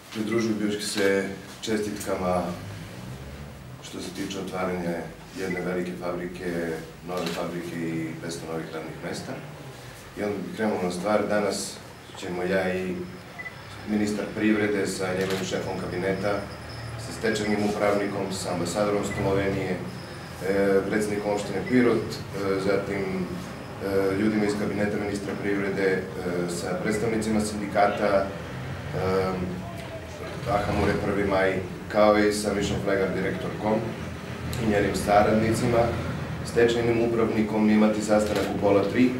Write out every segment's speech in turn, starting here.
Pridružio bih se čestitkama što se tiče otvaranja jedne velike fabrike, nove fabrike i 500 novih radnih mesta. I onda bih krenuo na stvar. Danas ćemo ja i ministar privrede sa njegovim šefom kabineta, sa stečajnim upravnikom, sa ambasadorom Slovenije, predsjednikom opštine Pirot, zatim ljudima iz kabineta ministra privrede, sa predstavnicima sindikata, Ahamure 1. maj, kao i sa Mišom Flegar, direktorkom i njenim saradnicima, stečajnim upravnikom imati sastanak u 2:30.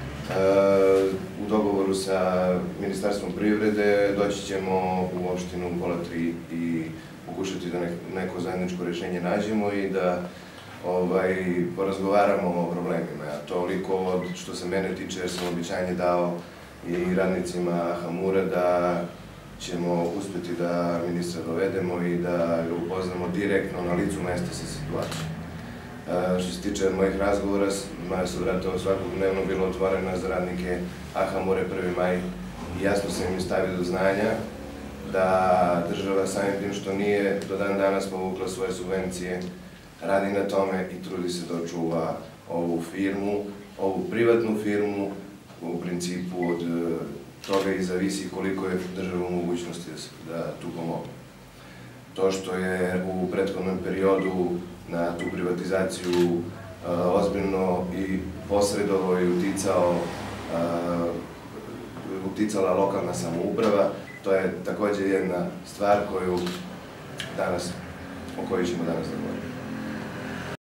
U dogovoru sa Ministarstvom privrede doći ćemo u opštinu u 2:30 i pokušati da neko zajedničko rešenje nađemo i da porazgovaramo o problemima. Toliko što se mene tiče, jer sam običajnje dao i radnicima Ahamura da ćemo uspeti da ministra dovedemo i da ga upoznamo direktno na licu mesta sa situacijom. Što se tiče mojih razgovora, moja su vrata svakog dnevno bilo otvorena za radnike Ahamure 1. maj i jasno sam im stavio do znanja da država samim tim što nije do dan danas povukla svoje subvencije, radi na tome i trudi se da očuva ovu firmu, ovu privatnu firmu. U principu od toga i zavisi koliko je država u mogućnosti da tu pomogne. To što je u prethodnom periodu na tu privatizaciju ozbiljno i posredovao i uticala lokalna samouprava, to je takođe jedna stvar o kojoj ćemo danas govoriti.